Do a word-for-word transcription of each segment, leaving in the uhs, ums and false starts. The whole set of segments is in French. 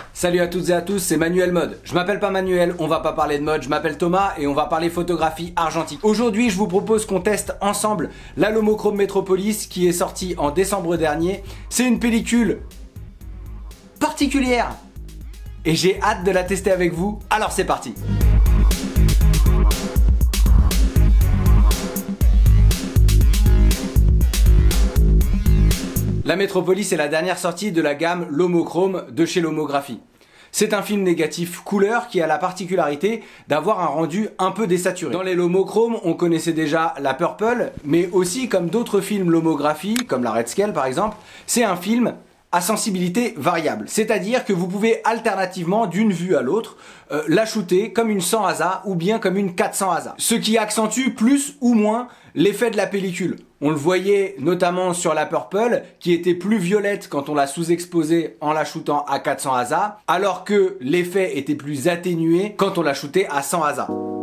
Salut à toutes et à tous, c'est Manuel Mode. Je m'appelle pas Manuel, on va pas parler de mode, je m'appelle Thomas et on va parler photographie argentique. Aujourd'hui, je vous propose qu'on teste ensemble la Lomochrome Metropolis qui est sortie en décembre dernier. C'est une pellicule particulière et j'ai hâte de la tester avec vous, alors c'est parti. La Metropolis est la dernière sortie de la gamme Lomochrome de chez Lomography. C'est un film négatif couleur qui a la particularité d'avoir un rendu un peu désaturé. Dans les Lomochrome, on connaissait déjà la Purple, mais aussi comme d'autres films Lomography, comme la Red Scale par exemple, c'est un film à sensibilité variable. C'est-à-dire que vous pouvez alternativement, d'une vue à l'autre, euh, la shooter comme une cent A S A ou bien comme une quatre cents A S A. Ce qui accentue plus ou moins l'effet de la pellicule. On le voyait notamment sur la Purple, qui était plus violette quand on l'a sous-exposée en la shootant à quatre cents A S A, alors que l'effet était plus atténué quand on l'a shooté à cent A S A.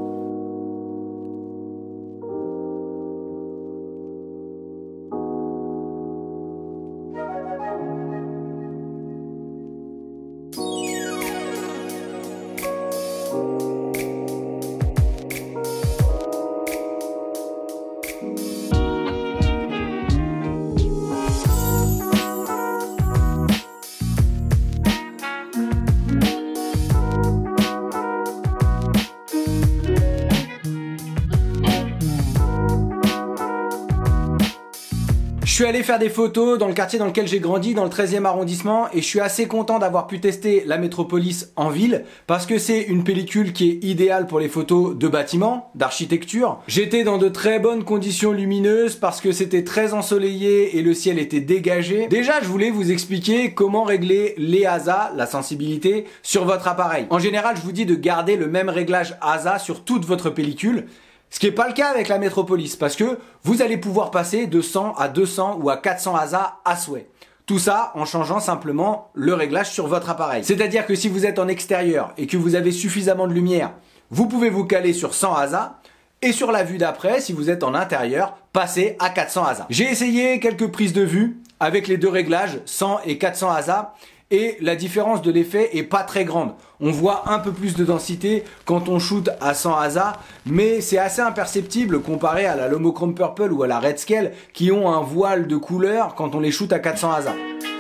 Je suis allé faire des photos dans le quartier dans lequel j'ai grandi, dans le treizième arrondissement, et je suis assez content d'avoir pu tester la Metropolis en ville, parce que c'est une pellicule qui est idéale pour les photos de bâtiments, d'architecture. J'étais dans de très bonnes conditions lumineuses, parce que c'était très ensoleillé et le ciel était dégagé. Déjà, je voulais vous expliquer comment régler les A S A, la sensibilité, sur votre appareil. En général, je vous dis de garder le même réglage A S A sur toute votre pellicule. Ce qui n'est pas le cas avec la Metropolis, parce que vous allez pouvoir passer de cent à deux cents ou à quatre cents A S A à souhait. Tout ça en changeant simplement le réglage sur votre appareil. C'est-à-dire que si vous êtes en extérieur et que vous avez suffisamment de lumière, vous pouvez vous caler sur cent A S A, et sur la vue d'après, si vous êtes en intérieur, passer à quatre cents A S A. J'ai essayé quelques prises de vue avec les deux réglages, cent et quatre cents A S A, et la différence de l'effet est pas très grande. On voit un peu plus de densité quand on shoot à cent A S A, mais c'est assez imperceptible comparé à la Lomochrome Purple ou à la Red Scale qui ont un voile de couleur quand on les shoot à quatre cents A S A.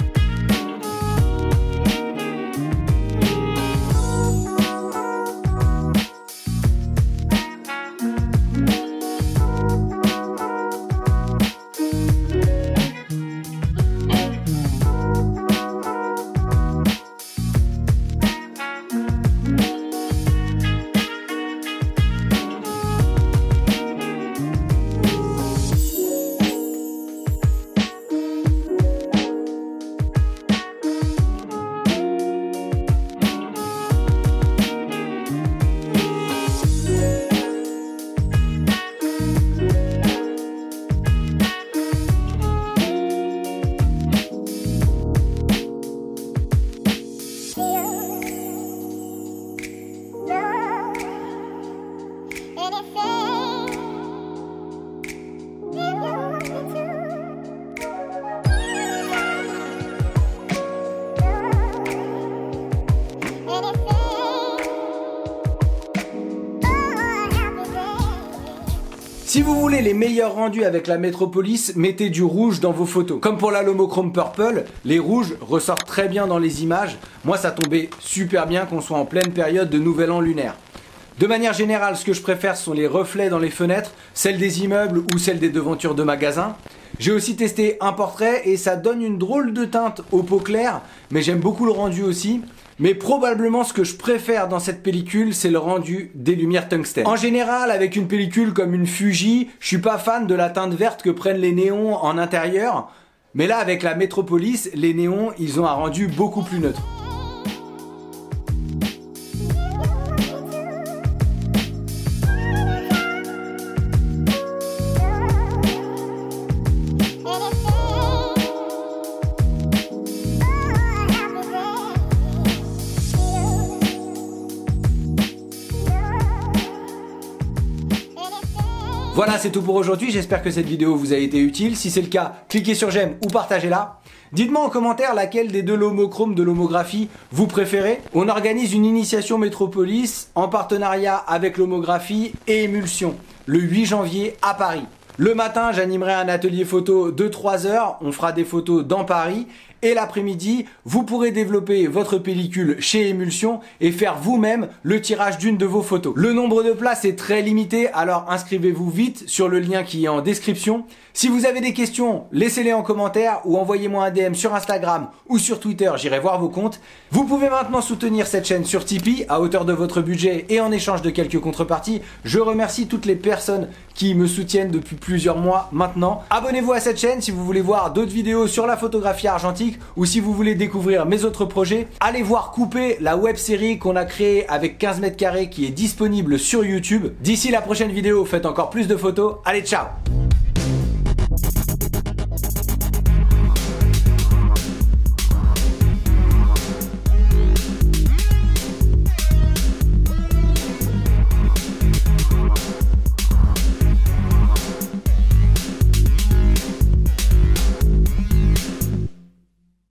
Si vous voulez les meilleurs rendus avec la Metropolis, mettez du rouge dans vos photos. Comme pour la Lomochrome Purple, les rouges ressortent très bien dans les images. Moi, ça tombait super bien qu'on soit en pleine période de nouvel an lunaire. De manière générale, ce que je préfère sont les reflets dans les fenêtres, celles des immeubles ou celles des devantures de magasins. J'ai aussi testé un portrait et ça donne une drôle de teinte aux peaux claires, mais j'aime beaucoup le rendu aussi. Mais probablement ce que je préfère dans cette pellicule, c'est le rendu des lumières tungstène. En général, avec une pellicule comme une Fuji, je suis pas fan de la teinte verte que prennent les néons en intérieur. Mais là, avec la Metropolis, les néons, ils ont un rendu beaucoup plus neutre. Voilà, c'est tout pour aujourd'hui, j'espère que cette vidéo vous a été utile. Si c'est le cas, cliquez sur j'aime ou partagez-la. Dites-moi en commentaire laquelle des deux l'homochrome de l'homographie vous préférez. On organise une initiation Métropolis en partenariat avec l'homographie et Émulsion le huit janvier à Paris. Le matin, j'animerai un atelier photo de trois heures, on fera des photos dans Paris. Et l'après-midi, vous pourrez développer votre pellicule chez Émulsion et faire vous-même le tirage d'une de vos photos. Le nombre de places est très limité, alors inscrivez-vous vite sur le lien qui est en description. Si vous avez des questions, laissez-les en commentaire ou envoyez-moi un D M sur Instagram ou sur Twitter, j'irai voir vos comptes. Vous pouvez maintenant soutenir cette chaîne sur Tipeee à hauteur de votre budget et en échange de quelques contreparties. Je remercie toutes les personnes qui me soutiennent depuis plusieurs mois maintenant. Abonnez-vous à cette chaîne si vous voulez voir d'autres vidéos sur la photographie argentique ou si vous voulez découvrir mes autres projets. Allez voir Coupé, la web série qu'on a créée avec quinze mètres carrés qui est disponible sur YouTube. D'ici la prochaine vidéo, faites encore plus de photos. Allez, ciao!